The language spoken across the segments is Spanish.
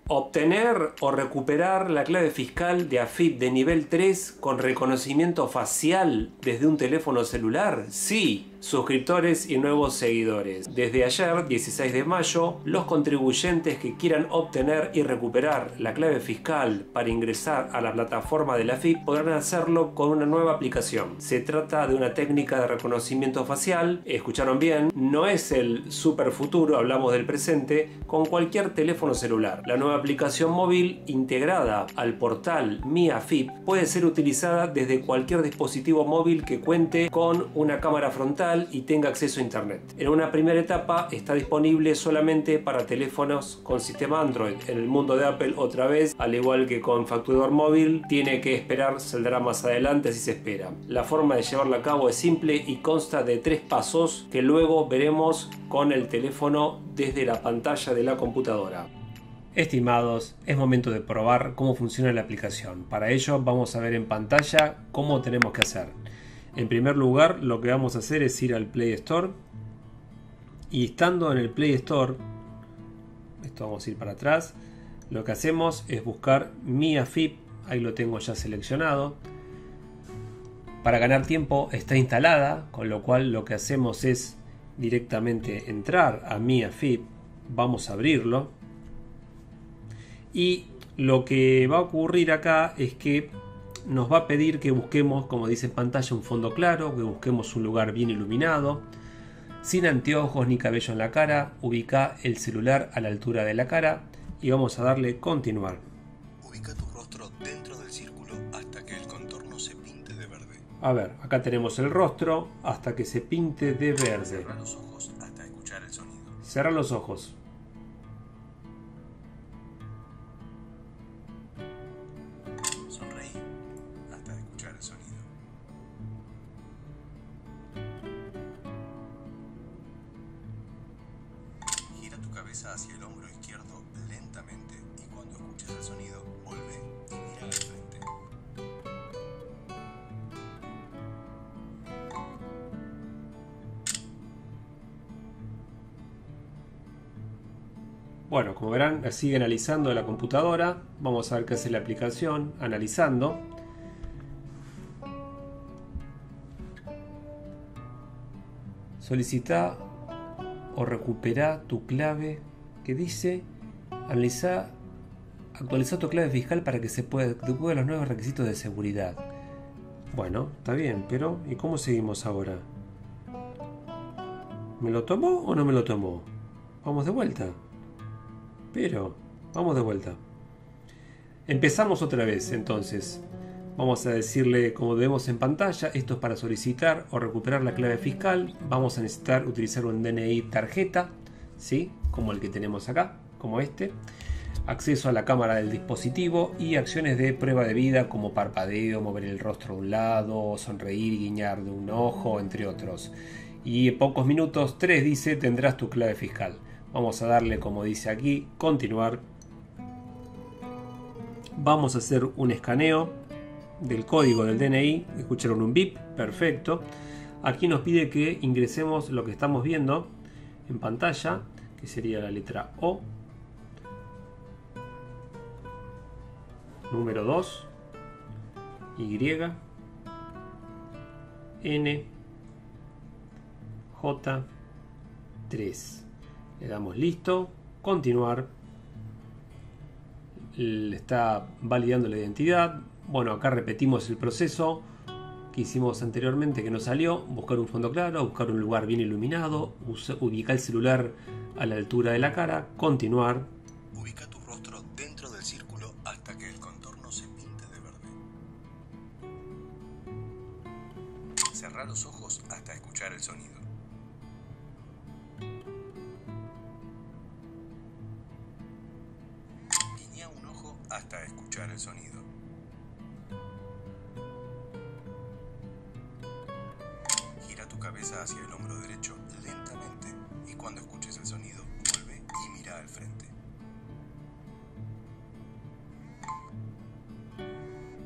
Obtener o recuperar la clave fiscal de AFIP de nivel 3 con reconocimiento facial desde un teléfono celular. Sí, suscriptores y nuevos seguidores. Desde ayer, 16 de mayo, los contribuyentes que quieran obtener y recuperar la clave fiscal para ingresar a la plataforma de la AFIP podrán hacerlo con una nueva aplicación. Se trata de una técnica de reconocimiento facial, escucharon bien, no es el super futuro, hablamos del presente, con cualquier teléfono celular. La nueva aplicación móvil integrada al portal Mi AFIP puede ser utilizada desde cualquier dispositivo móvil que cuente con una cámara frontal y tenga acceso a internet. En una primera etapa está disponible solamente para teléfonos con sistema Android. En el mundo de Apple, otra vez, al igual que con facturador móvil, tiene que esperar, saldrá más adelante si se espera. La forma de llevarla a cabo es simple y consta de 3 pasos que luego veremos con el teléfono desde la pantalla de la computadora. Estimados, es momento de probar cómo funciona la aplicación. Para ello vamos a ver en pantalla cómo tenemos que hacer. En primer lugar, lo que vamos a hacer es ir al Play Store y estando en el Play Store, esto vamos a ir para atrás, lo que hacemos es buscar Mi AFIP, ahí lo tengo ya seleccionado. Para ganar tiempo está instalada, con lo cual lo que hacemos es directamente entrar a Mi AFIP, vamos a abrirlo y lo que va a ocurrir acá es que nos va a pedir que busquemos, como dice en pantalla, un fondo claro, que busquemos un lugar bien iluminado, sin anteojos ni cabello en la cara. Ubica el celular a la altura de la cara y vamos a darle continuar. Ubica tu rostro dentro del círculo hasta que el contorno se pinte de verde. A ver, acá tenemos el rostro hasta que se pinte de verde. Cerra los ojos hasta escuchar el sonido. Cerra los ojos. Hacia el hombro izquierdo lentamente y cuando escuches el sonido volvé y mira al frente. Bueno, como verán, sigue analizando la computadora. Vamos a ver qué hace la aplicación analizando. Solicita o recupera tu clave que dice actualiza tu clave fiscal para que se pueda los nuevos requisitos de seguridad. Bueno, está bien, pero ¿y cómo seguimos ahora? ¿Me lo tomó o no me lo tomó? Vamos de vuelta. Pero, vamos de vuelta. Empezamos otra vez, entonces. Vamos a decirle, como vemos en pantalla, esto es para solicitar o recuperar la clave fiscal. Vamos a necesitar utilizar un DNI tarjeta, ¿sí? Como el que tenemos acá, como este. Acceso a la cámara del dispositivo y acciones de prueba de vida como parpadeo, mover el rostro a un lado, sonreír y guiñar de un ojo, entre otros. Y en pocos minutos, 3 dice, tendrás tu clave fiscal. Vamos a darle, como dice aquí, continuar. Vamos a hacer un escaneo del código del DNI. Escucharon un bip, perfecto. Aquí nos pide que ingresemos lo que estamos viendo en pantalla, que sería la letra O, número 2, Y, N, J, 3. Le damos listo, continuar. Le está validando la identidad. Bueno, acá repetimos el proceso que hicimos anteriormente que no salió. Buscar un fondo claro, buscar un lugar bien iluminado, ubicar el celular a la altura de la cara, continuar. Ubica tu rostro dentro del círculo hasta que el contorno se pinte de verde. Cerra los ojos hasta escuchar el sonido. Guiña un ojo hasta escuchar el sonido. Gira tu cabeza hacia el hombro derecho lentamente y cuando escuches el sonido, vuelve y mira al frente.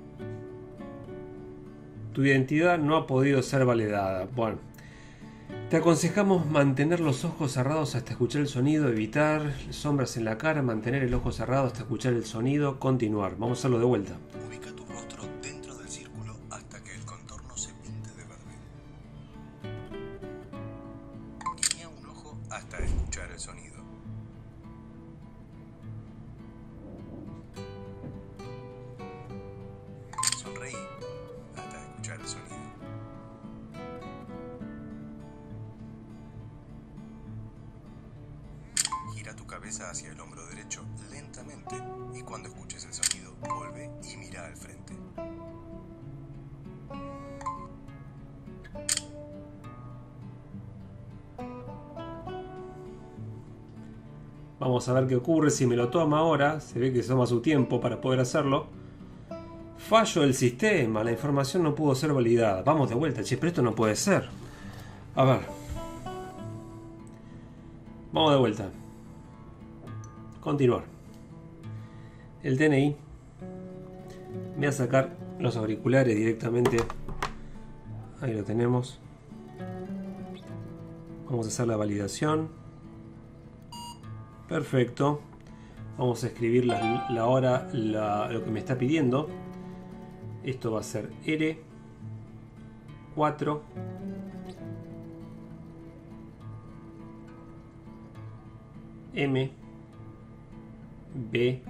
Tu identidad no ha podido ser validada. Bueno, Te aconsejamos mantener los ojos cerrados hasta escuchar el sonido, evitar sombras en la cara, mantener el ojo cerrado hasta escuchar el sonido, continuar. Vamos a hacerlo de vuelta. Ubica tu rostro dentro del círculo hasta que el contorno se pinte de verde. Guiña un ojo hasta escuchar el sonido. Sonreí hasta escuchar el sonido. Gira tu cabeza hacia el hombro derecho lentamente y cuando escuches el sonido, vuelve y mira al frente. Vamos a ver qué ocurre si me lo toma ahora. Se ve que toma su tiempo para poder hacerlo. Fallo del sistema. La información no pudo ser validada. Vamos de vuelta, che, pero esto no puede ser. A ver. Vamos de vuelta. Continuar. El DNI. Voy a sacar los auriculares directamente. Ahí lo tenemos. Vamos a hacer la validación. Perfecto. Vamos a escribir la hora, lo que me está pidiendo. Esto va a ser R4 M B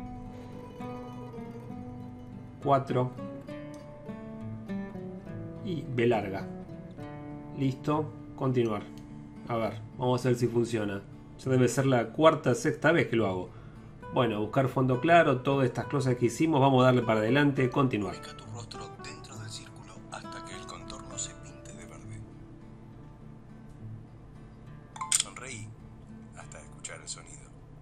4 y B larga. Listo. Continuar. A ver, vamos a ver si funciona. Ya debe ser la cuarta o sexta vez que lo hago. Bueno, buscar fondo claro, todas estas cosas que hicimos, vamos a darle para adelante, continuar. Ubica tu rostro dentro del círculo hasta que el contorno se pinte de verde. Sonreí hasta escuchar el sonido.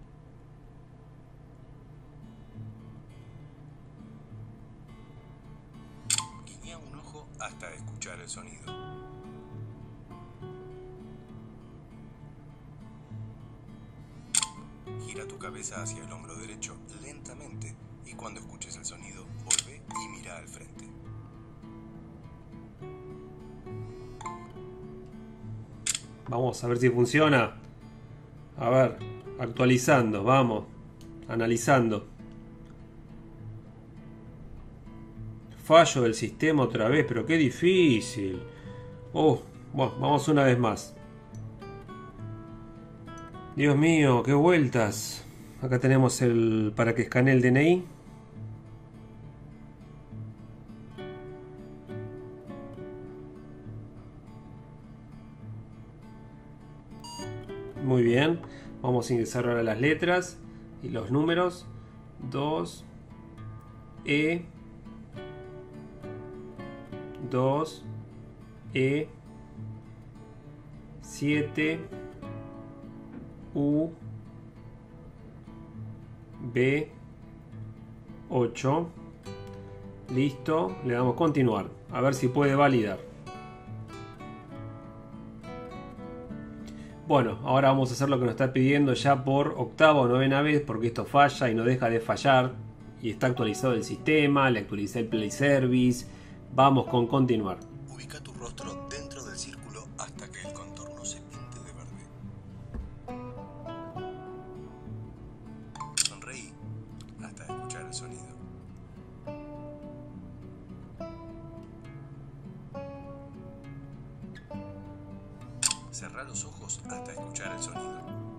Guiña un ojo hasta escuchar el sonido. Gira tu cabeza hacia el hombro derecho lentamente y cuando escuches el sonido, vuelve y mira al frente. Vamos a ver si funciona. A ver, actualizando, vamos. Analizando. Fallo del sistema otra vez, pero qué difícil. Bueno, vamos una vez más. Dios mío, qué vueltas. Acá tenemos el para que escanee el DNI. Muy bien. Vamos a ingresar ahora las letras y los números. 2 E 2 E 7 U B 8. Listo, le damos continuar. A ver si puede validar. Bueno, ahora vamos a hacer lo que nos está pidiendo ya por octava o novena vez, porque esto falla y no deja de fallar. Y está actualizado el sistema, le actualicé el Play Service. Vamos con continuar. Ubica tu rostro dentro del círculo hasta que el contorno se pinte de verde. Sonreí hasta escuchar el sonido. Cerrá los ojos hasta escuchar el sonido.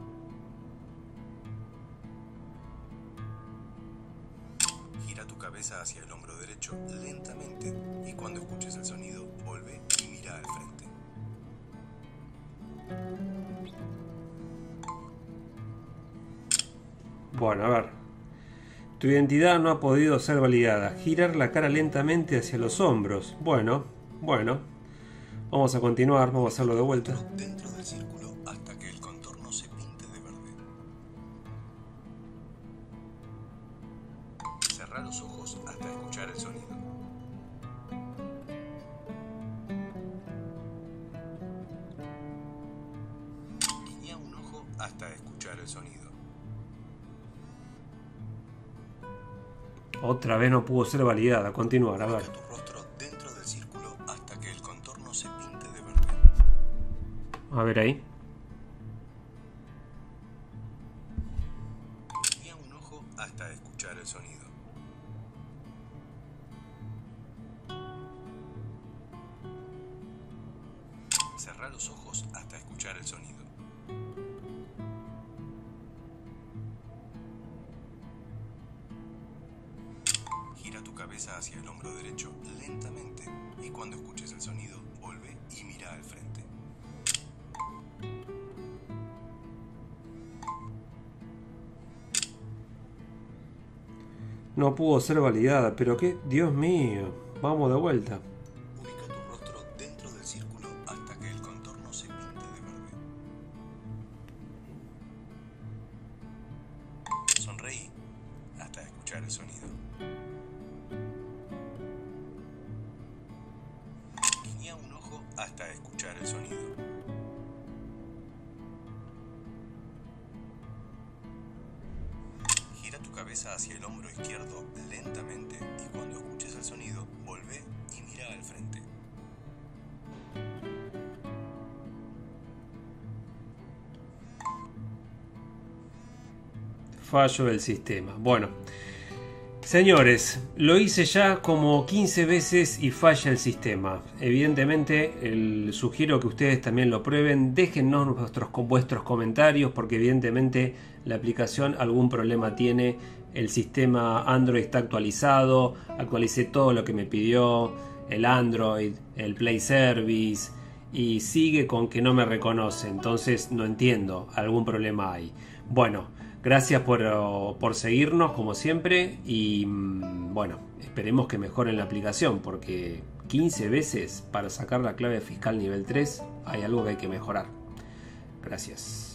Gira tu cabeza hacia el hombro derecho lentamente y cuando escuches el sonido, vuelve y mira al frente. Bueno, a ver. Tu identidad no ha podido ser validada. Girar la cara lentamente hacia los hombros. Bueno. Vamos a continuar, vamos a hacerlo de vuelta. Dentro del círculo hasta que el contorno se pinte de verde. Cerrá los ojos hasta escuchar el sonido. Guiña un ojo hasta escuchar el sonido. Otra vez no pudo ser validada. Continuar, a ver. Ubica tu rostro dentro del círculo hasta que el contorno se pinte de verde. A ver ahí. Guía un ojo hasta escuchar el sonido. Cerrá los ojos hasta escuchar el sonido. Gira tu cabeza hacia el hombro derecho lentamente y cuando escuches el sonido, volvé y mira al frente. No pudo ser validada, pero qué, Dios mío. Vamos de vuelta. Ubica tu rostro dentro del círculo hasta que el contorno se pinte de verde. Sonreí hasta escuchar el sonido. Guiñá un ojo hasta escuchar el sonido. Gira tu cabeza hacia el hombro izquierdo lentamente y cuando escuches el sonido, volvé y mira al frente. Fallo del sistema. Bueno, señores, lo hice ya como 15 veces y falla el sistema. Evidentemente, sugiero que ustedes también lo prueben. Déjennos vuestros comentarios porque evidentemente la aplicación algún problema tiene. El sistema Android está actualizado. Actualicé todo lo que me pidió el Android, el Play Service y sigue con que no me reconoce. Entonces no entiendo, algún problema hay. Bueno, gracias por seguirnos como siempre y bueno, esperemos que mejoren la aplicación porque 15 veces para sacar la clave fiscal nivel 3 hay algo que hay que mejorar. Gracias.